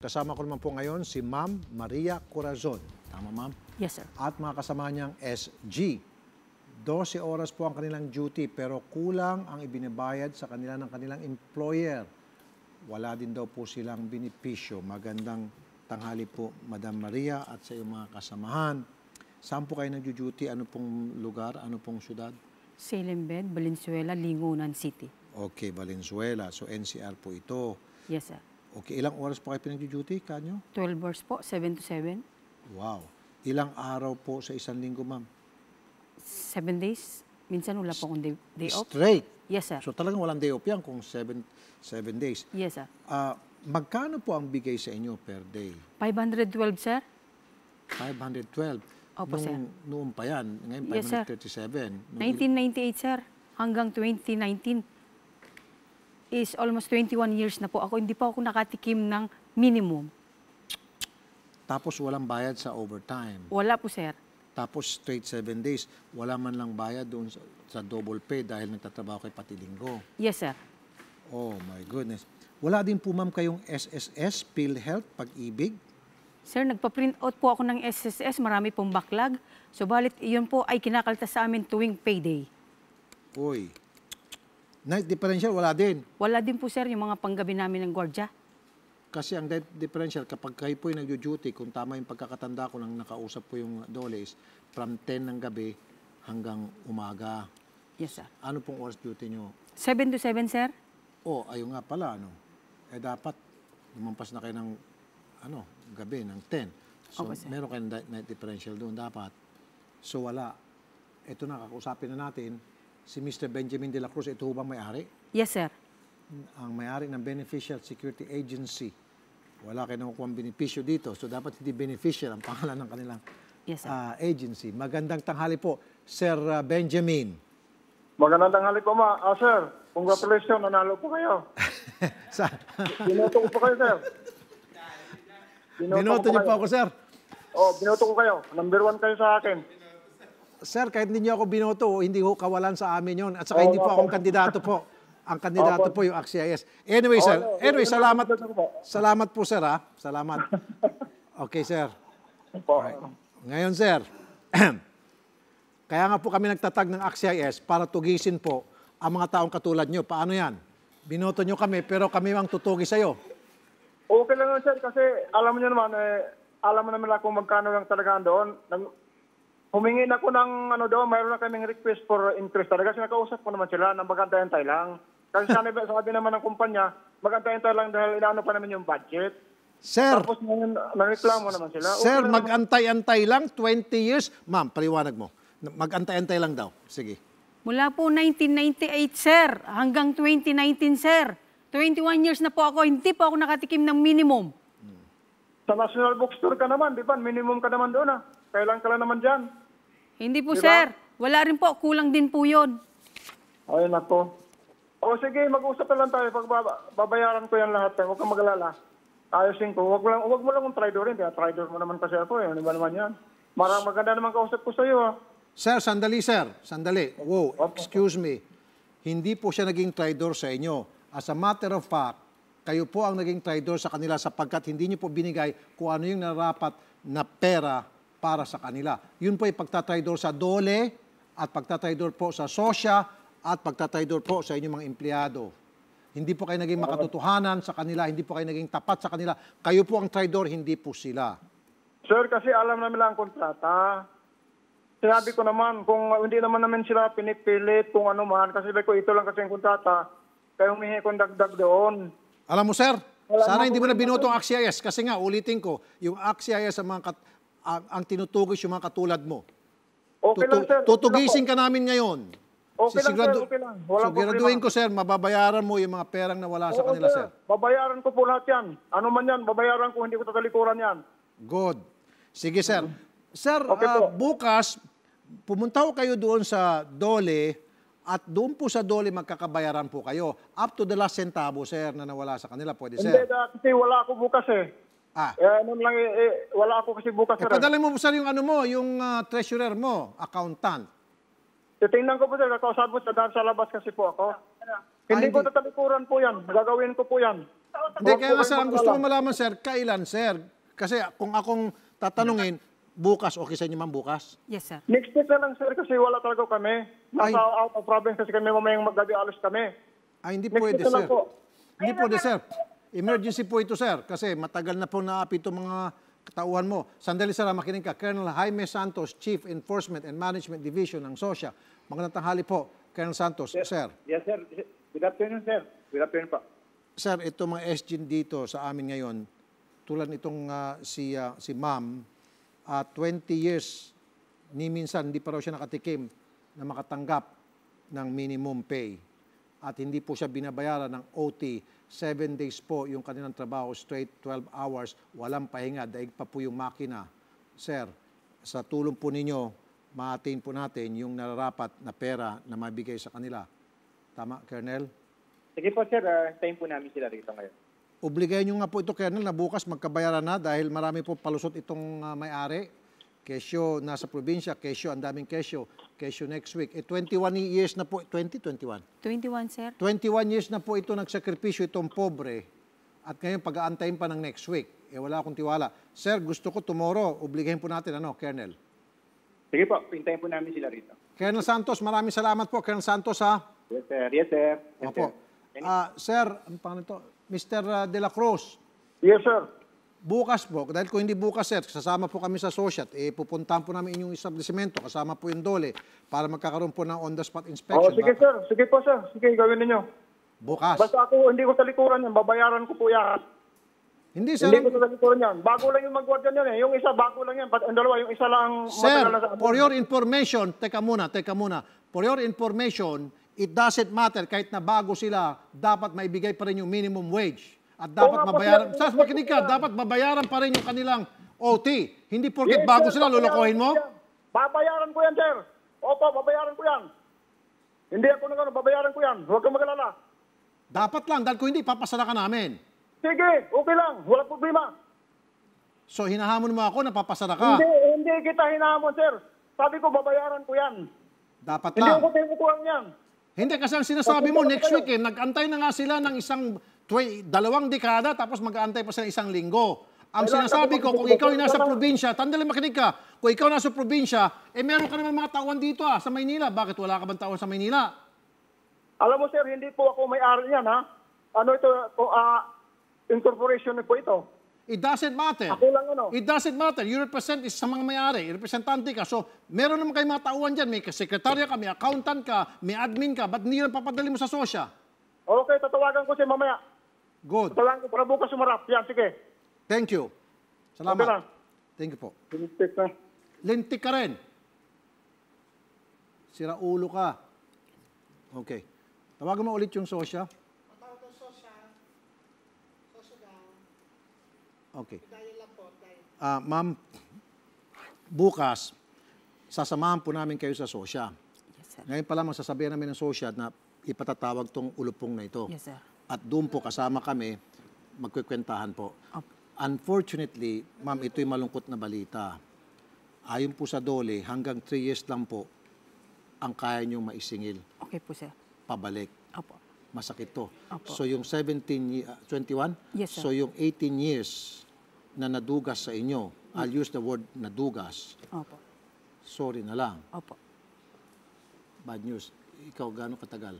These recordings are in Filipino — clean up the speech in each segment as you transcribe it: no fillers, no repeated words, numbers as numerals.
Kasama ko naman po ngayon si Ma'am Maria Corazon. Tama, ma'am? Yes, sir. At mga kasama niyang SG. 12 oras po ang kanilang duty pero kulang ang ibinabayad sa kanila ng kanilang employer. Wala din daw po silang benepisyo. Magandang tanghali po, Madam Maria at sa iyong mga kasamahan. Saan po kayo nag-duty? Ano pong lugar? Ano pong syudad? Salem Bed, Valenzuela, Lingunan City. Okay, Valenzuela. So NCR po ito. Yes, sir. Okay, ilang oras po kayo pinag-duty, kanyo? 12 hours po, 7 to 7. Wow. Ilang araw po sa isang linggo, ma'am? 7 days. Minsan wala po akong day off. Straight? Yes, sir. So talagang walang day off yan kung 7 days. Yes, sir. Magkano po ang bigay sa inyo per day? 512, sir. 512. Opo, sir. Noon pa yan. Ngayon, Yes, sir. 537. 1998, sir. Hanggang 2019 is almost 21 years na po ako. Hindi pa ako nakatikim ng minimum. Tapos walang bayad sa overtime. Wala po, sir. Tapos straight 7 days. Wala man lang bayad doon sa double pay dahil nagtatrabaho kay pati linggo. Yes, sir. Oh my goodness. Wala din po ma'am kayong SSS, PhilHealth, Pag-ibig? Sir, nagpa-print out po ako ng SSS. Marami pong backlog. So, balit iyon po ay kinakaltas sa amin tuwing payday. Uy. Night differential, wala din. Wala din po, sir, yung mga panggabi namin ng gwardiya. Kasi ang night differential, kapag kayo po yung nag-duty, kung tama yung pagkakatanda ko nang nakausap po yung dole is from 10 ng gabi hanggang umaga. Yes, sir. Ano pong oras duty nyo? 7 to 7, sir? Oh, ayun nga pala, ano. Dapat lumampas na kayo ng, gabi, ng 10. So, Okay, sir. meron kayong night differential doon, dapat. So, wala. Ito na, kakausapin na natin, si Mr. Benjamin de la Cruz, ito bang may-ari? Yes, sir. Ang may-ari ng Beneficial Security Agency. Wala kayo nakukuha ang benepisyo dito. So, dapat hindi beneficial ang pangalan ng kanilang Yes, sir. agency. Magandang tanghali po, Sir Benjamin. Magandang tanghali po, sir. Congratulations, nanalo po kayo. Binoto ko po kayo, sir. Binoto niyo po ako, sir. Oh, binoto ko kayo. Number 1 kayo sa akin. Sir, kahit hindi niyo ako binoto, hindi ko kawalan sa amin yon. At saka hindi po akong kandidato po. Ang kandidato po yung AXIS. Anyway, sir. Anyway, salamat. Salamat po, sir, ha? Salamat. Okay, sir. Alright. Ngayon, sir, kaya nga po kami nagtatag ng AXIS para tugisin po ang mga taong katulad nyo. Paano yan? Binoto nyo kami, pero kami ang tutugi sa'yo. Okay lang yun, sir, kasi alam niyo naman, alam mo naman lang kung magkano lang talaga doon. Humingi na ko ng doon, mayroon na kaming request for increase talaga. Kasi nakausap ko naman sila na magantay-antay lang. Kasi sabi naman ng kumpanya, magantay-antay lang dahil inaano pa namin yung budget. Sir, Tapos ngayon, nareklamo naman sila. sir, Okay lang mag-antay-antay lang, 20 years. Ma'am, paliwanag mo. Mag-antay-antay lang daw. Sige. Mula po 1998, sir, hanggang 2019, sir. 21 years na po ako, hindi po ako nakatikim ng minimum. Sa National Bookstore ka naman, di ba? Minimum ka naman doon, Kailan ka lang naman dyan. Hindi po, Diba? sir. Wala rin po, kulang din po yun. Ay, nako. O sige, mag-usap na lang tayo. Babayaran ko yan lahat. Huwag kang mag-alala. Ayosin ko. Huwag mo lang kung tradorin. Traidor mo naman kasi ako. Ano ba naman yan? Maganda naman kausap ko sa iyo. Sir, sandali, sir. Sandali. Wow, excuse me. Hindi po siya naging traidor sa inyo. As a matter of fact, kayo po ang naging traidor sa kanila sapagkat hindi niyo po binigay kung ano yung narapat na pera para sa kanila. Yun po ay pagtatraidor sa dole at pagtatraidor po sa sosya at pagtatraidor po sa inyong mga empleyado. Hindi po kayo naging makatotohanan sa kanila, hindi po kayo naging tapat sa kanila. Kayo po ang traidor, hindi po sila. Sir, kasi alam namin lang ang kontrata. Sinabi ko naman, kung hindi naman namin sila pinipilit kung ano man, kasi ko ito lang kasi ang kontrata, kaya humihingi kong dagdag doon. Alam mo, sir, sana hindi mo na binoto ang AXIS kasi nga, ulitin ko, yung AXIS ang tinutugis yung mga katulad mo. Okay lang, sir. Tutugisin ka namin ngayon. Okay lang, sir. Okay lang. Walang Siguraduhin ko, sir, mababayaran mo yung mga perang nawala sa kanila, sir. Babayaran ko po lahat yan. Ano man yan, babayaran ko, hindi ko tatalikuran yan. Good. Sige, sir. Sir, Okay po. bukas, pumunta ko kayo doon sa Dole at doon po sa Dole magkakabayaran po kayo. Up to the last centavo, sir, na nawala sa kanila. Pwede, Hindi, sir? kasi wala ako bukas wala ako kasi bukas, sir. Padalhin mo po, sir, yung ano mo, yung treasurer mo, accountant. Titingnan ko po, sir. Kakausap mo sa labas kasi po ako. Hindi ko tatalikuran po yan. Gagawin ko po yan. Hindi, kaya nga sir, ang gusto ko malaman sir, kailan sir? Kasi kung akong tatanungin, bukas, okay sa inyo ma'am bukas? Yes, sir. Next week na lang, sir, kasi wala talaga kami. Ay. Nasa out of province kasi kami mamayang maggabi alas kami. Ay, hindi Next pwede week na sir. lang po. Hindi pwede sir. Emergency po ito sir, kasi matagal na po naapi itong mga katauhan mo. Sandali sir, makinig ka. Colonel Jaime Santos, Chief Enforcement and Management Division ng SOSYA. Magandang tanghali po, Colonel Santos. Sir. Yes, sir. Good afternoon, sir. Good afternoon po. Sir, itong mga SGN dito sa amin ngayon, tulad nitong si ma'am, 20 years, ni minsan hindi pa raw siya nakatikim na makatanggap ng minimum pay. At hindi po siya binabayaran ng OT. 7 days po yung kanilang trabaho, straight 12 hours, walang pahinga, daig pa po yung makina. Sir, sa tulong po ninyo, ma-attain po natin yung nararapat na pera na mabigay sa kanila. Tama, Colonel? Sige po, sir. Hintayin po namin sila rito ngayon. Obligayan nyo nga po ito, Colonel, na bukas magkabayaran na dahil marami po palusot itong may-ari. Kesyo nasa probinsya, kesyo, ang daming kesyo next week. 21 years na po, 21? 21, sir. 21 years na po ito nagsakripisyo itong pobre at ngayon pag-aantayin pa ng next week. Wala akong tiwala. Sir, gusto ko tomorrow, obligahin po natin, Colonel? Sige po, hintayin po namin sila rito. Colonel Santos, maraming salamat po, Colonel Santos, ha? Yes, sir. Yes, sir. Yes, Opo. sir. Sir, ano pangalan ito? Mr. De La Cruz, Yes, sir. bukas po, dahil kung hindi bukas, sir, sasama po kami sa SOSYAT, pupuntahan po namin inyong establishmento, kasama po yung DOLE, para magkakaroon po ng on-the-spot inspection. Sige, sir. Sige po, sir. Sige, gawin ninyo. Bukas. Basta ako, hindi ko talikuran yan. Babayaran ko po yan. Hindi, sir. Hindi ko talikuran yan. Bago lang yung mag-guardian yan eh. Yung isa, bago lang yan. Ang dalawa, yung isa lang Sir, matagal na sa for your information, teka muna. For your information, it doesn't matter, kahit na bago sila, dapat maibigay pa rin yung minimum wage. At dapat mabayaran, sir, makinig ka, dapat mabayaran pa rin yung kanilang OT. Hindi porket Yes, bago sir, sila, lulukohin mo? Babayaran ko yan, sir. Opo, babayaran ko yan. Hindi ako nang babayaran ko yan. Huwag kang mag-alala. Dapat lang, dahil kung hindi, papasara ka namin. Sige, okay lang. Walang problema. So, hinahamon mo ako na papasara ka. Hindi kita hinahamon, sir. Sabi ko, babayaran ko yan. Dapat Hindi lang. ako tinutuan yan. Hindi, kasi ang sinasabi mo, next week, nag-antay na nga sila ng isang 2 dekada, tapos mag-aantay pa sila 1 linggo. Ang sinasabi ko, kung ikaw ay nasa probinsya, tandali makinig ka, kung ikaw nasa probinsya, meron ka naman mga tauhan dito sa Maynila. Bakit wala ka bang tauhan sa Maynila? Alam mo, sir, hindi po ako may-ari yan, ha? Ano ito, incorporation po ito. It doesn't matter. Ako lang, It doesn't matter. You represent is sa mga may-ari. Representante ka. So, meron naman kayong mga tauhan dyan. May sekretarya ka, may accountant ka, may admin ka. Ba't hindi yun papadali mo sa SOSYA? Okay, tatawagan ko siya mamaya. Good. Tatawagan ko para bukas sumarap. Yan, sige. Thank you. Salamat. Okay lang. Thank you po. Pinistik na. Lintik ka rin. Sira ulo ka. Okay. Tawagan mo ulit yung SOSYA. Okay. Ma'am, bukas, sasamahan po namin kayo sa SOSYA. Yes, sir. Ngayon pa lamang sasabihan namin ng SOSYA na ipatatawag tong ulupong na ito. Yes, sir. At doon po kasama kami, magkikwentahan po. Opo. Unfortunately, ma'am, ito'y malungkot na balita. Ayon po sa DOLE, hanggang 3 years lang po ang kaya niyong maisingil Okay po, sir. pabalik. Opo. Masakit to. Opo. So yung 21? Yes, sir. So yung 18 years na nadugas sa inyo, I'll use the word nadugas, Opo. sorry na lang. Opo. Bad news. Ikaw, gaano katagal?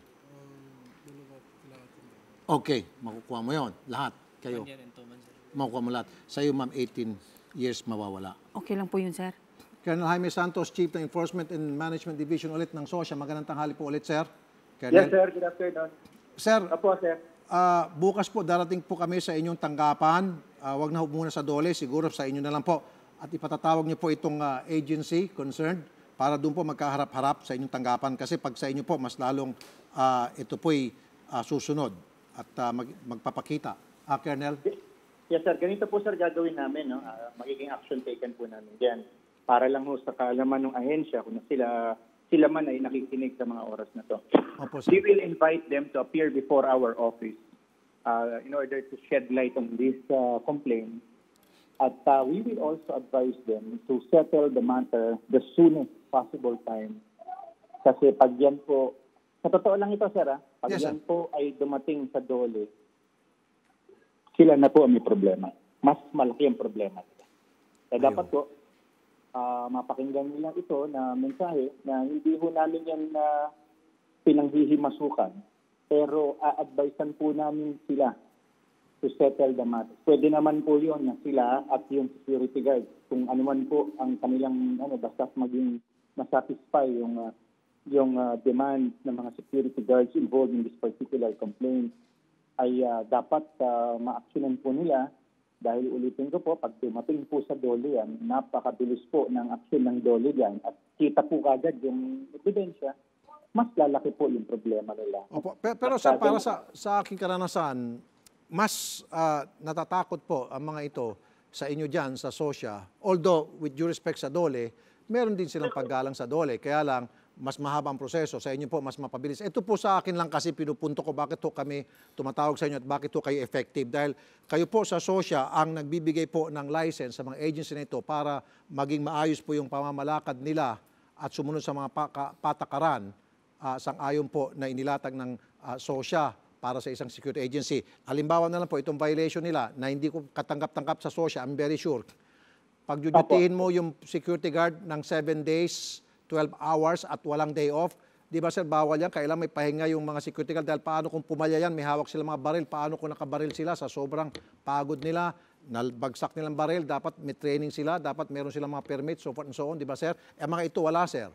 Okay, makukuha mo yon lahat. Kayo. Makukuha mo lahat. Sa iyo, ma'am, 18 years mawawala. Okay lang po yun, sir. Colonel Jaime Santos, Chief ng Enforcement and Management Division ulit ng SOSYA. Magandang tanghali po ulit, sir. Yes, sir. Good afternoon. Sir, Apo, sir. bukas po darating po kami sa inyong tanggapan. Wag na muna sa DOLE, siguro sa inyo na lang po. At ipatatawag niyo po itong agency concerned para doon po magkaharap-harap sa inyong tanggapan. Kasi pag sa inyo po, mas lalong ito po'y susunod at magpapakita. Colonel? Yes, sir. Ganito po, sir, gagawin namin. No? Magiging action taken po namin dyan. Para lang ho sa kaalaman ng ahensya kung sila man ay nakikinig sa mga oras na to. Opo, We sir. will invite them to appear before our office in order to shed light on this complaint. At we will also advise them to settle the matter the soonest possible time. Kasi pag yan po, sa totoo lang ito, sir, pag Yes, sir. yan po ay dumating sa DOLE, sila na po ang may problema. Mas malaki ang problema nila. Kaya dapat po, mapakinggan nila ito na mensahe na hindi ho namin yan pinanghihimasukan, pero a-advisean po namin sila to settle the matter. Pwede naman po yun na sila at yung security guard, kung ano man po ang kanilang, basta maging masatisfy yung demand ng mga security guards involved in this particular complaint, ay dapat ma-actionan po nila. Dahil ulitin ko po, pag dumating po sa DOLE yan, napakabilis po ng aksyon ng DOLE yan at kita po kagad yung ebidensya, mas lalaki po yung problema nila. Opo. Pero sir, para sa aking karanasan, mas natatakot po ang mga ito sa inyo dyan, sa SOSYA. Although, with due respect sa DOLE, meron din silang paggalang sa DOLE. Kaya lang, mas mahaba ang proseso. Sa inyo po, mas mapabilis. Ito po sa akin lang kasi pinupunto ko bakit po kami tumatawag sa inyo at bakit po kayo effective. Dahil kayo po sa SOSYA ang nagbibigay po ng license sa mga agency na ito para maging maayos po yung pamamalakad nila at sumunod sa mga patakaran sang-ayon po na inilatag ng SOSYA para sa isang security agency. Halimbawa na lang po, itong violation nila na hindi ko katanggap-tanggap sa SOSYA, I'm very sure. Pag judutihin mo yung security guard ng 7 days, 12 hours at walang day off, di ba sir, bawal yan? Kailangan may pahinga yung mga security guard dahil paano kung pumalya yan, may hawak sila mga baril, paano kung nakabaril sila sa sobrang pagod nila, nabagsak nilang baril, dapat may training sila, dapat meron silang mga permits, so forth and so on, di ba sir? Mga ito wala sir.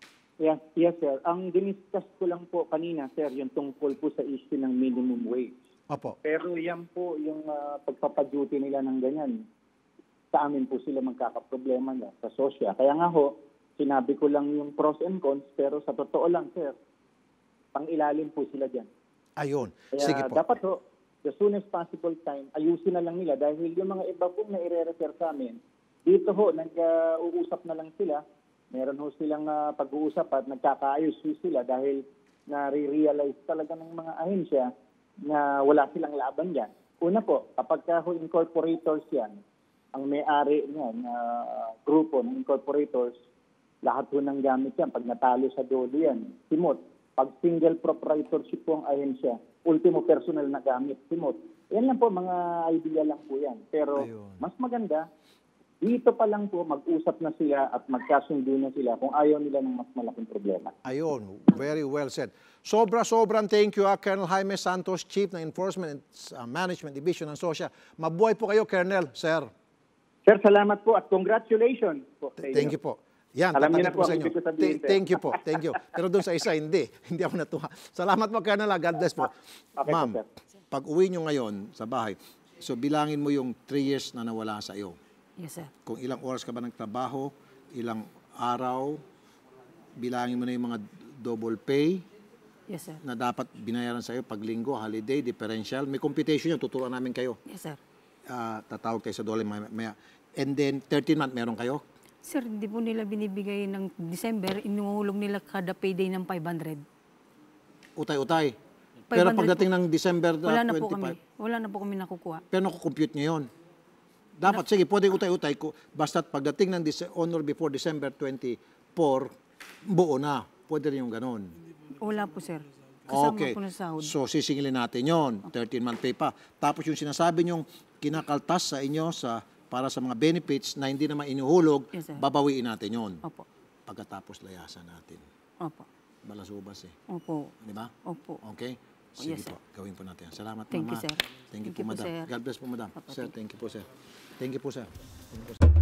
Yes, sir. Ang diniscuss ko lang po kanina, sir, yung tungkol po sa issue ng minimum wage. Opo. Pero yan po yung pagpapaduty nila ng ganyan. Sa amin po sila magkakaproblema na sa SOSYA. Kaya nga ho, sinabi ko lang yung pros and cons, pero sa totoo lang, sir, pang-ilalim po sila dyan. Ayun. Kaya Sige po. dapat ho, the soonest possible time, ayusin na lang nila dahil yung mga iba po na i-refer sa amin, dito ho, nag-uusap na lang sila. Meron ho silang pag-uusap at nagkakaayos ho sila dahil nare-realize talaga ng mga ahensya na wala silang laban dyan. Una po, kapag ho incorporators yan, ang may-ari niyan, grupo ng incorporators, lahat ho ng gamit yan. Pag natalo sa DOLE yan, simot. Pag single proprietorship po ang ahensya, ultimo personal na gamit, simot. Yan lang po, mga idea lang po yan. Pero mas maganda, dito pa lang po mag-usap na sila at magkasundo na sila kung ayaw nila ng mas malaking problema. Ayun, very well said. Sobrang thank you, Colonel Jaime Santos, Chief ng Enforcement and Management Division ng SOSYA. Mabuhay po kayo, Colonel, sir. Sir, salamat po at congratulations po sa inyo. Thank you po. Yan, alam niyo na po sa ang inyo. ibig ko sabihin, sir. Thank you po, thank you. Pero doon sa isa, hindi ako natuwa. Salamat po, Colonel. God bless po. Okay, ma'am, sir. pag uwi nyo ngayon sa bahay, so bilangin mo yung 3 years na nawala sa iyo. Yes, sir. Kung ilang oras ka ba nagtrabaho, ilang araw, bilangin mo na yung mga double pay Yes, sir. na dapat binayaran sa iyo pag linggo, holiday, differential. May computation yun, tuturuan namin kayo. Yes, sir. Tatawag kayo sa DOLE maya. And then, 13 month, meron kayo? Sir, hindi po nila binibigay ng December, inuhulog nila kada payday ng 500. Utay-utay. Pero 500 pagdating po. ng December Wala na 25, po kami. Wala na po kami nakukuha. pero nakukompute nyo yun. Dapat, sige, pwede utay-utay ko. Basta pagdating ng on or before December 24, buo na. Pwede rin yung ganun. Wala po, sir. Kasama Okay. po na sahod. So, sisingilin natin yon 13-month pay pa. Tapos yung sinasabi nyong kinakaltas sa inyo para sa mga benefits na hindi naman inuhulog, Yes, sir. babawiin natin yon Opo. pagkatapos layasan natin. Opo. Balasubas eh. Opo. Di ba? Opo. Okay? Sige Yes, sir. po, gawin po natin. Salamat, Thank you, Mama. sir. Thank you Thank po, you po, Madam. sir. God bless po, Madam. Opo, Sir, thank thank you po, sir. Thank you po, sir. Thank you po, sir.